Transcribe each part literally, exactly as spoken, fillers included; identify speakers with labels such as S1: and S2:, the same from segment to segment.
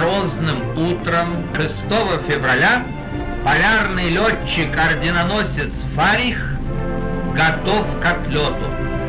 S1: морозным утром шестого февраля полярный летчик-орденоносец Фарих готов к отлету.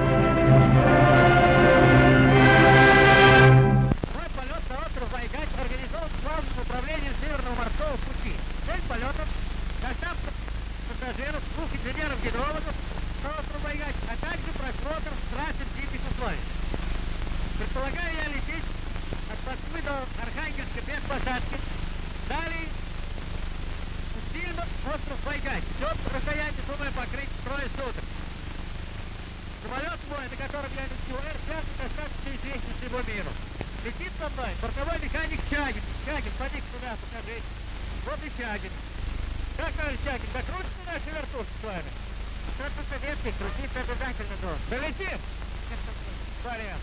S2: Мой полет на остров Вайгач организован главным управлением Северного морского пути. Цель полета – доставка пассажиров, двух инженеров-гидрологов на остров Вайгач, а также просмотр трассы в диких условиях. Предполагаю я лететь от Москвы до Архангельска без посадки. Далее Сильно остров Вайгач. Все расстояние суммой покрыть трое суток. Самолет мой, на котором я лечу, эр пять, достаточно известен всему миру. Летит со мной бортовой механик Чагин. Чагин, поди сюда, покажи. Вот и Чагин. Как, товарищ Чагин, докрутится наши вертушки с вами? Что-то советский, крутиться обязательно должен. Долетим? Порядок.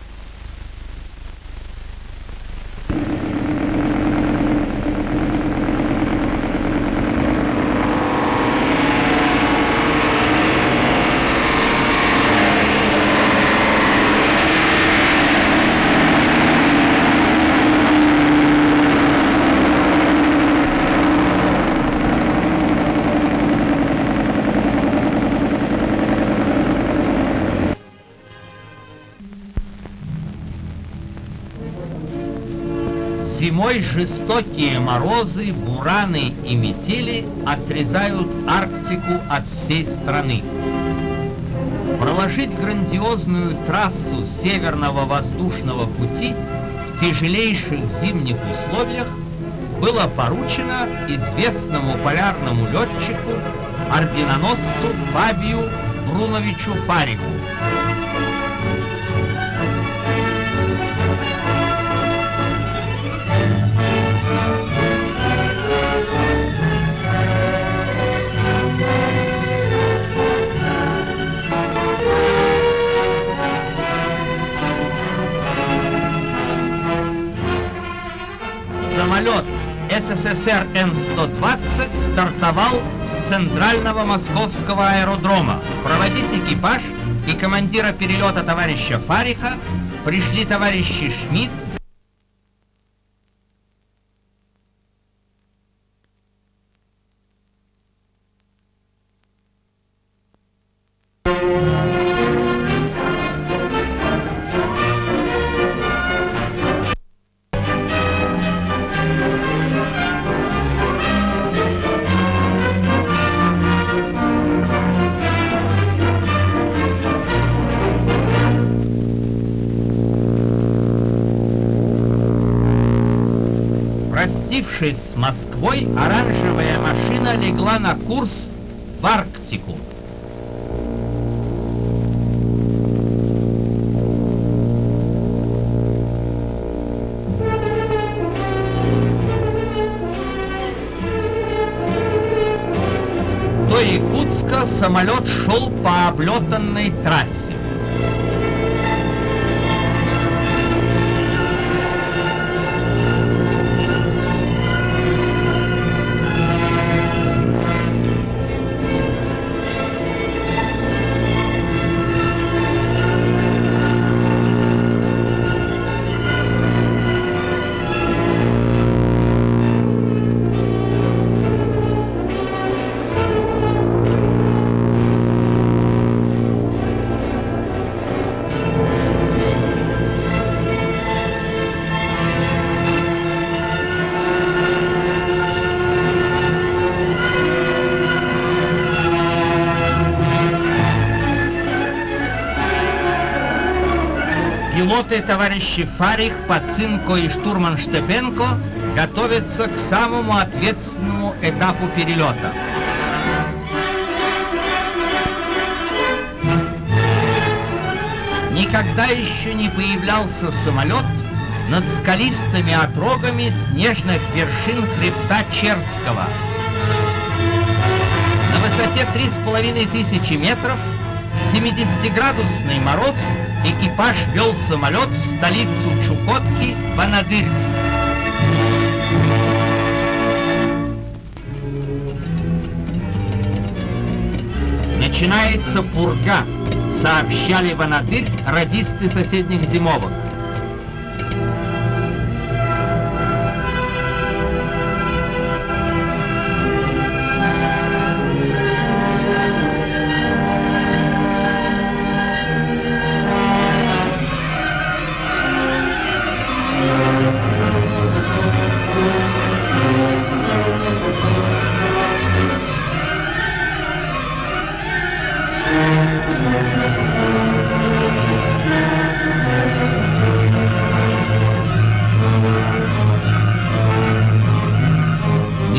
S1: Зимой жестокие морозы, бураны и метели отрезают Арктику от всей страны. Проложить грандиозную трассу Северного воздушного пути в тяжелейших зимних условиях было поручено известному полярному летчику, орденоносцу Фабию Бруновичу Фариху. Самолет эс эс эс эр эн сто двадцать стартовал с центрального московского аэродрома. Проводить экипаж и командира перелета товарища Фариха пришли товарищи Шмидт, Простившись с Москвой, оранжевая машина легла на курс в Арктику. До Якутска самолет шел по облетанной трассе. Пилоты товарищи Фарих, Пацинко и штурман Штепенко готовятся к самому ответственному этапу перелета. Никогда еще не появлялся самолет над скалистыми отрогами снежных вершин хребта Черского. На высоте три с половиной тысячи метров, в семидесятиградусный мороз, экипаж вел самолет в столицу Чукотки, в Анадырь. Начинается пурга, сообщали в Анадырь радисты соседних зимовок.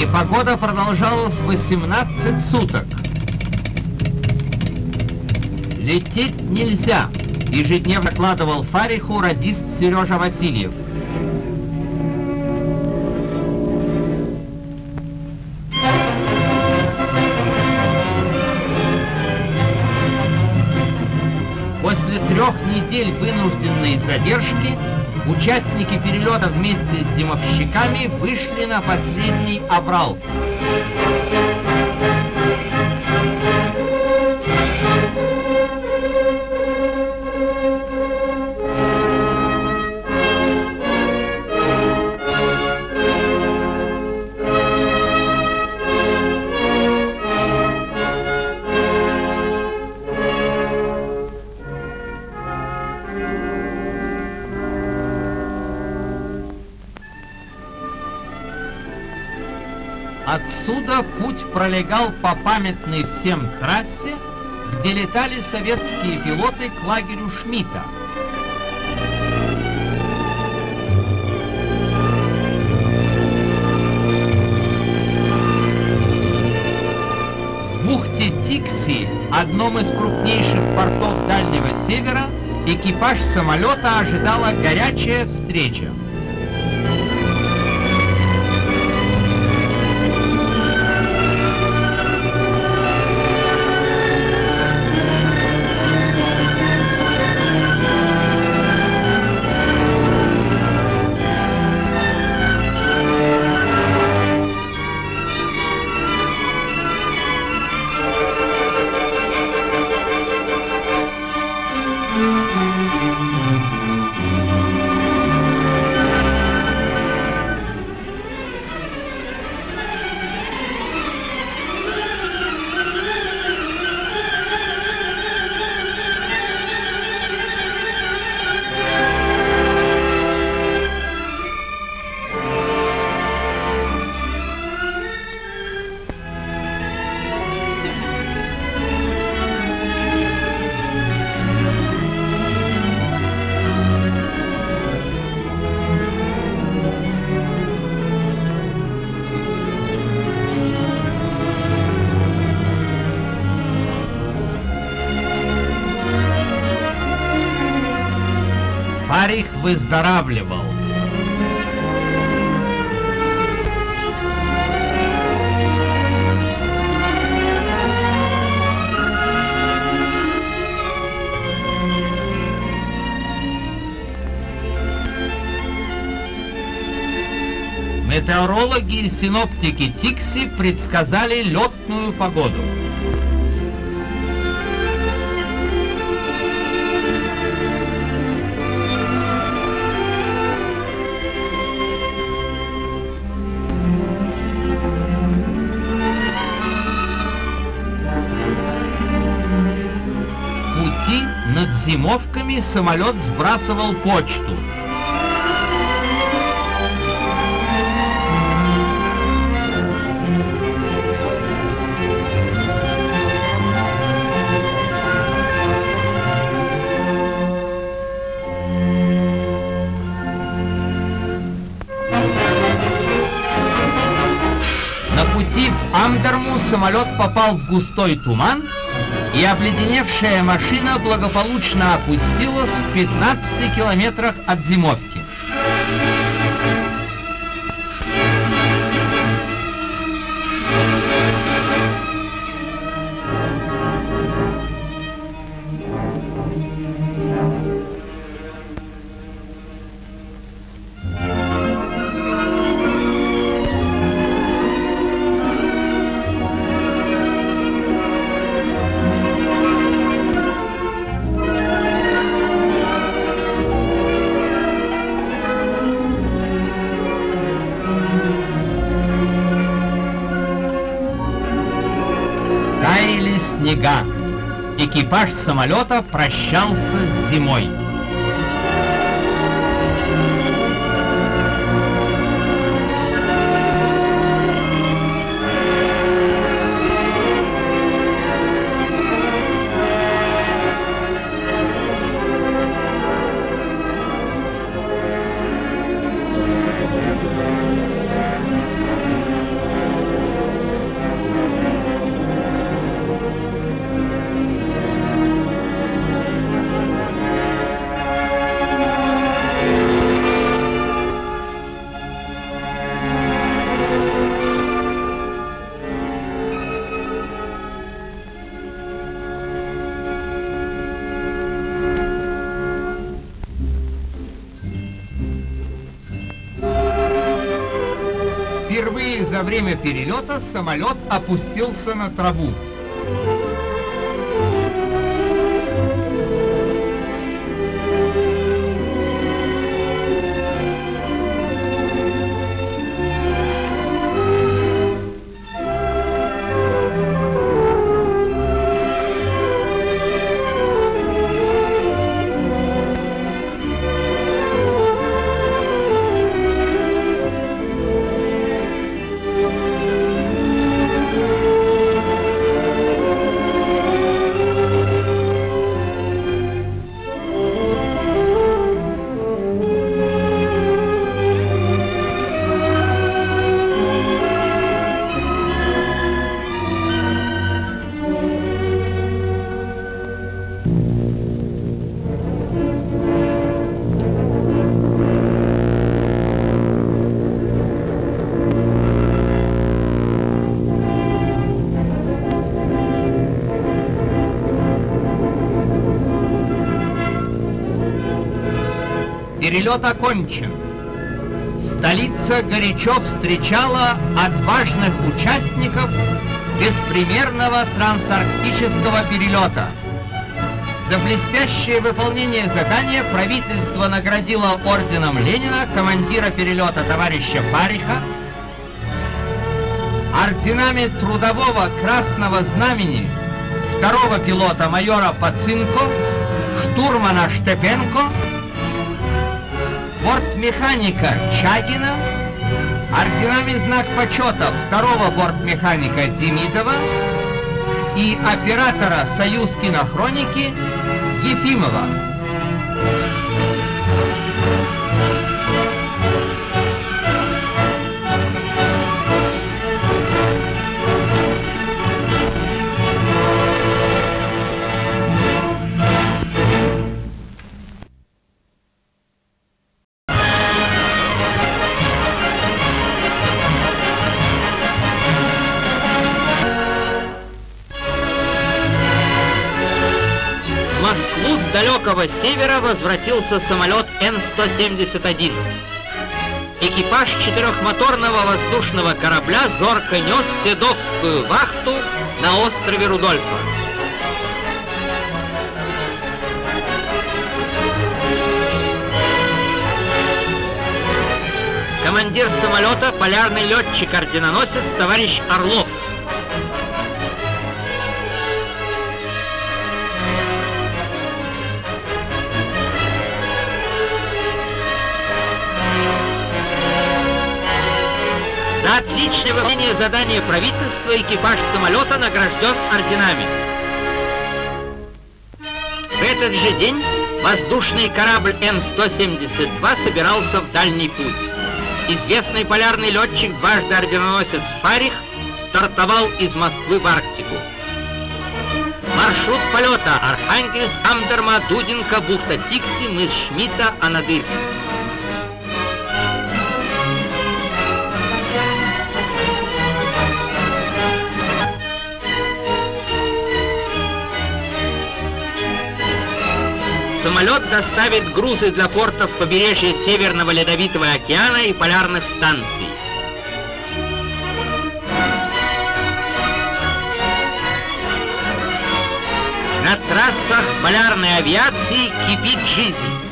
S1: Непогода продолжалась восемнадцать суток. «Лететь нельзя», — ежедневно докладывал Фариху радист Сережа Васильев. После трех недель вынужденной задержки участники перелета вместе с зимовщиками вышли на последний аврал. Отсюда путь пролегал по памятной всем трассе, где летали советские пилоты к лагерю Шмидта. В бухте Тикси, одном из крупнейших портов Дальнего Севера, экипаж самолета ожидала горячая встреча. Фарих выздоравливал. Метеорологи и синоптики Тикси предсказали летную погоду. В пути над зимовками самолет сбрасывал почту. На пути в Амдерму самолет попал в густой туман, и обледеневшая машина благополучно опустилась в пятнадцати километрах от зимовки. Таяли снега. Экипаж самолета прощался с зимой. Впервые за время перелета самолет опустился на траву. Перелет окончен. Столица горячо встречала отважных участников беспримерного трансарктического перелета. За блестящее выполнение задания правительство наградило орденом Ленина командира перелета товарища Фариха, орденами Трудового Красного Знамени второго пилота майора Пацинко, штурмана Штепенко, бортмеханика Чагина, орденами Знак почета второго бортмеханика Демидова и оператора «Союз кинохроники» Ефимова.
S3: В Москву с далекого севера возвратился самолет Н сто семьдесят один. Экипаж четырехмоторного воздушного корабля зорко нес седовскую вахту на острове Рудольфа. Командир самолета — полярный летчик-орденоносец товарищ Орлов. За отличное выполнение задания правительства экипаж самолета награжден орденами. В этот же день воздушный корабль Н сто семьдесят два собирался в дальний путь. Известный полярный летчик, дважды орденоносец Фарих, стартовал из Москвы в Арктику. Маршрут полета: Архангельск, Амдерма, Дудинка, бухта Тикси, мыс Шмидта, Анадырь. Самолет доставит грузы для портов побережья Северного Ледовитого океана и полярных станций. На трассах полярной авиации кипит жизнь.